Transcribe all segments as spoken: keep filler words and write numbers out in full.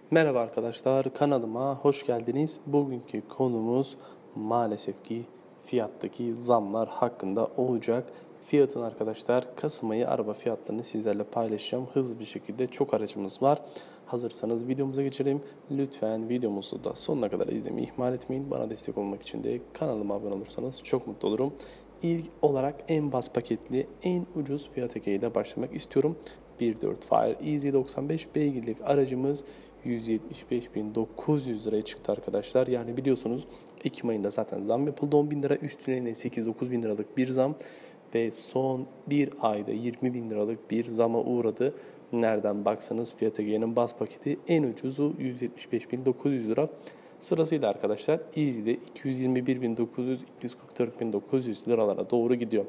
Merhaba arkadaşlar, kanalıma hoş geldiniz. Bugünkü konumuz maalesef ki fiyattaki zamlar hakkında olacak. Fiyatın arkadaşlar, Kasım ayı araba fiyatlarını sizlerle paylaşacağım. Hızlı bir şekilde çok aracımız var. Hazırsanız videomuza geçelim. Lütfen videomuzu da sonuna kadar izlemeyi ihmal etmeyin. Bana destek olmak için de kanalıma abone olursanız çok mutlu olurum. İlk olarak en bas paketli, en ucuz Fiat Egea ile başlamak istiyorum. bir nokta dört Fire Easy doksan beş beygirlik aracımız yüz yetmiş beş bin dokuz yüz liraya çıktı arkadaşlar. Yani biliyorsunuz Ekim ayında zaten zam yapıldı on bin lira. Üstüne yine sekiz dokuz bin liralık bir zam ve son bir ayda yirmi bin liralık bir zama uğradı. Nereden baksanız Fiat Egea'nın bas paketi en ucuzu yüz yetmiş beş bin dokuz yüz lira. Sırasıyla arkadaşlar Easy'de iki yüz yirmi bir bin dokuz yüz, iki yüz kırk dört bin dokuz yüz liralara doğru gidiyor.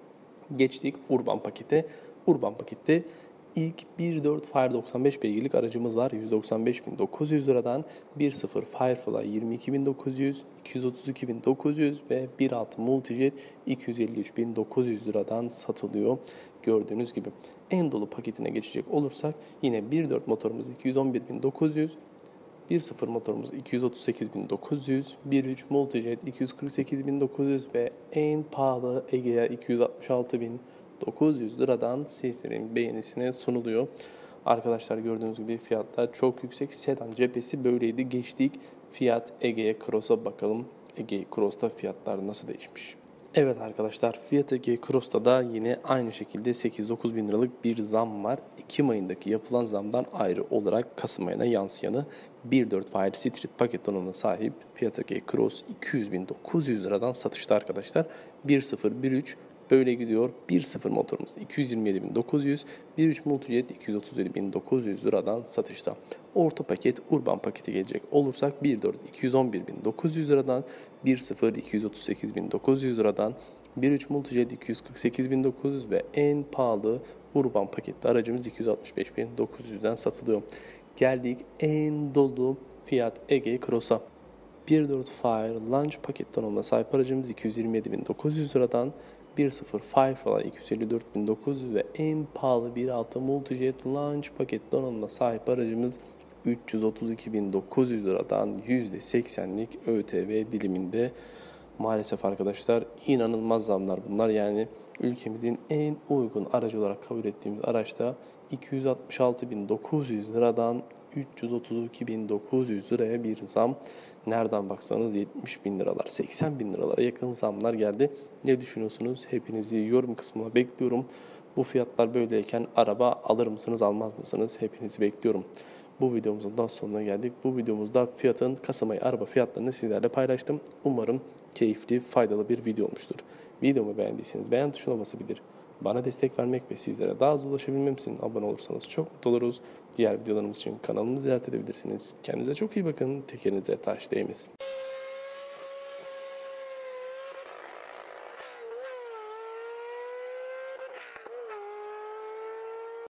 Geçtik Urban pakete. Urban pakette İlk bir nokta dört Fire doksan beş beygirlik aracımız var. yüz doksan beş bin dokuz yüz liradan bir nokta sıfır Firefly yirmi iki bin dokuz yüz, iki yüz otuz iki bin dokuz yüz ve bir nokta altı Multijet iki yüz elli üç bin dokuz yüz liradan satılıyor. Gördüğünüz gibi en dolu paketine geçecek olursak yine bir nokta dört motorumuz iki yüz on bir bin dokuz yüz, bir nokta sıfır motorumuz iki yüz otuz sekiz bin dokuz yüz, bir nokta üç Multijet iki yüz kırk sekiz bin dokuz yüz ve en pahalı Egea iki yüz altmış altı bin dokuz yüz liradan sizlerin beğenisine sunuluyor. Arkadaşlar gördüğünüz gibi fiyatlar çok yüksek. Sedan cephesi böyleydi. Geçtik Fiat Egea Cross'a bakalım. Egea Cross'ta fiyatlar nasıl değişmiş? Evet arkadaşlar, Fiat Egea Cross'ta da yine aynı şekilde sekiz dokuz bin liralık bir zam var. Ekim ayındaki yapılan zamdan ayrı olarak Kasım ayına yansıyanı bir nokta dört Fire Street paket donanımına sahip Fiat Egea Cross iki yüz bin dokuz yüz liradan satışta arkadaşlar. bir nokta sıfır bir nokta üç böyle gidiyor. bir nokta sıfır motorumuz iki yüz yirmi yedi bin dokuz yüz, bir nokta üç Multijet iki yüz otuz yedi bin dokuz yüz liradan satışta. Orta paket Urban paketi gelecek olursak bir nokta dört iki yüz on bir bin dokuz yüz liradan, bir nokta sıfır iki yüz otuz sekiz bin dokuz yüz liradan, bir nokta üç Multijet iki yüz kırk sekiz bin dokuz yüz ve en pahalı Urban paketli aracımız iki yüz altmış beş bin dokuz yüzden satılıyor. Geldik en dolu Fiat Egea Cross'a. bir nokta dört Fire Launch paket donanımına sahip aracımız iki yüz yirmi yedi bin dokuz yüz liradan, bir nokta sıfır Firefly iki yüz elli dört bin dokuz yüz ve en pahalı bir nokta altı Multijet Launch paket donanımına sahip aracımız üç yüz otuz iki bin dokuz yüz liradan yüzde seksenlik ÖTV diliminde. Maalesef arkadaşlar inanılmaz zamlar bunlar. Yani ülkemizin en uygun aracı olarak kabul ettiğimiz araçta iki yüz altmış altı bin dokuz yüz liradan üç yüz otuz iki bin dokuz yüz liraya bir zam. Nereden baksanız yetmiş bin liralar, seksen bin liralara yakın zamlar geldi. Ne düşünüyorsunuz? Hepinizi yorum kısmına bekliyorum. Bu fiyatlar böyleyken araba alır mısınız, almaz mısınız? Hepinizi bekliyorum. Bu videomuzun daha sonuna geldik. Bu videomuzda Fiat'ın Kasım ayı araba fiyatlarını sizlerle paylaştım. Umarım keyifli, faydalı bir video olmuştur. Videomu beğendiyseniz beğen tuşuna basabilir. Bana destek vermek ve sizlere daha az ulaşabilmem için abone olursanız çok mutlu oluruz. Diğer videolarımız için kanalımızı ziyaret edebilirsiniz. Kendinize çok iyi bakın. Tekerinize taş değmesin.